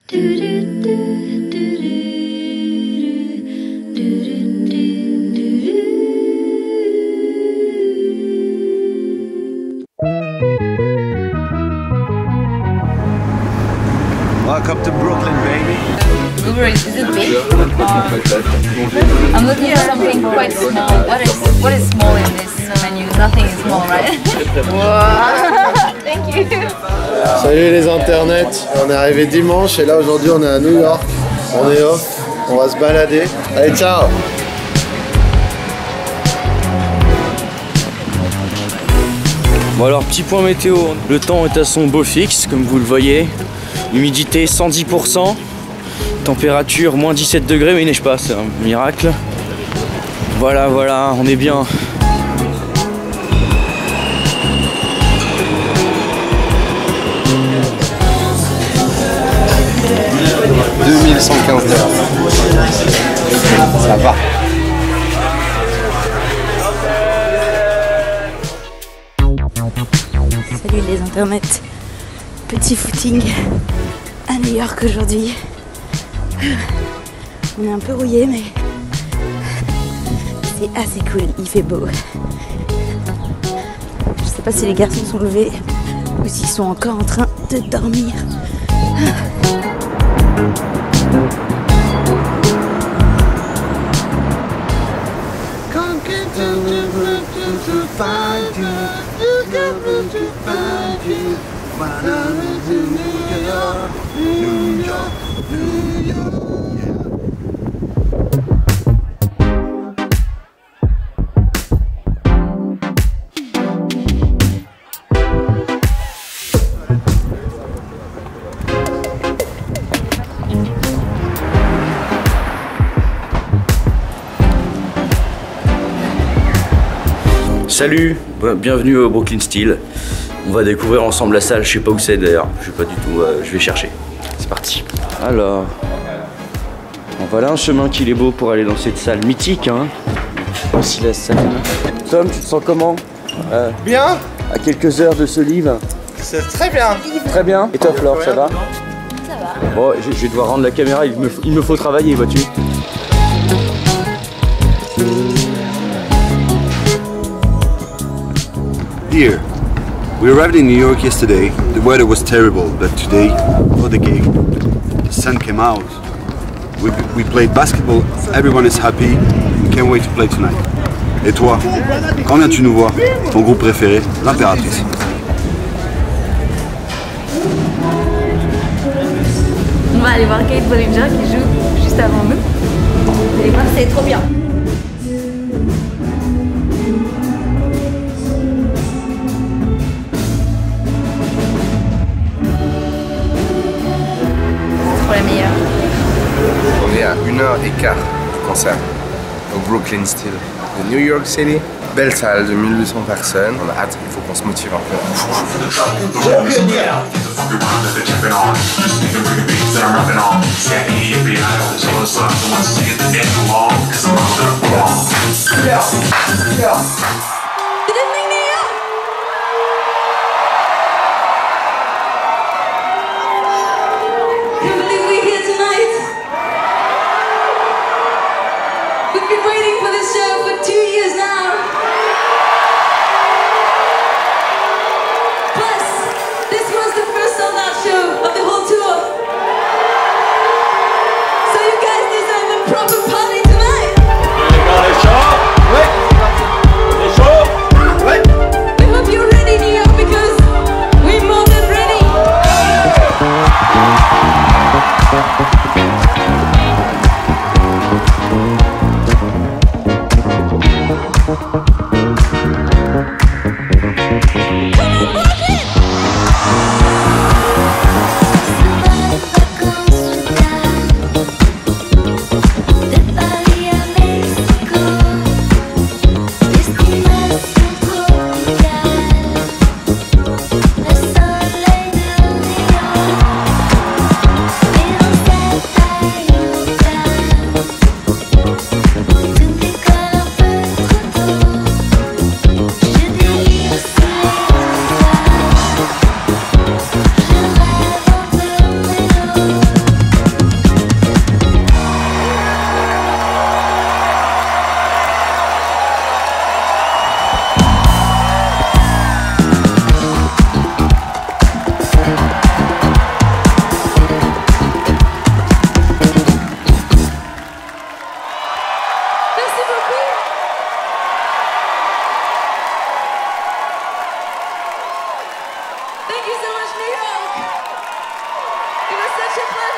Welcome to Brooklyn, baby. Uber is it big? I'm looking for something quite small. What is small in this menu? Nothing is small, right? Wow. Thank you. Salut les internets, on est arrivé dimanche et là aujourd'hui on est à New York. On est off, on va se balader. Allez, ciao. Bon alors, petit point météo, le temps est à son beau fixe, comme vous le voyez. Humidité 110%, température moins 17 degrés, mais il neige pas, c'est un miracle. Voilà, on est bien. « 2115 $. Ça va. Salut les internets. Petit footing à New York aujourd'hui. On est un peu rouillé mais c'est assez cool, il fait beau. Je sais pas si les garçons sont levés ou s'ils sont encore en train de dormir. Salut, bienvenue au Brooklyn Steel. On va découvrir ensemble la salle, je sais pas où c'est d'ailleurs, je sais pas du tout, je vais chercher. C'est parti. Alors, voilà un chemin qu'il est beau pour aller dans cette salle mythique, hein. Voici la salle. Tom, tu te sens comment? Bien. À quelques heures de ce livre. C'est très bien. Très bien. Et toi Flore, ça va? Ça va. Bon, je vais devoir rendre la caméra, il me faut travailler, vois-tu. Here, we arrived in New York yesterday. The weather was terrible, but today, for the game, the sun came out. We played basketball, everyone is happy, we can't wait to play tonight. Et toi, quand viens-tu nous voir? Ton groupe préféré, l'Impératrice. On va aller voir Kate Bollinger qui joue juste avant nous. Et voir, c'est trop bien. La meilleure. On est à 1h15 du concert au Brooklyn Steel de New York City. Belle salle de 1800 personnes. On a hâte, il faut qu'on se motive un peu. We've been waiting for this show for 2 years now. Plus, this was the first sold-out show of the whole tour. So you guys deserve a proper party tonight. We hope you're ready, New York, because we're more than ready. Thank you so much, New York. It was such a pleasure.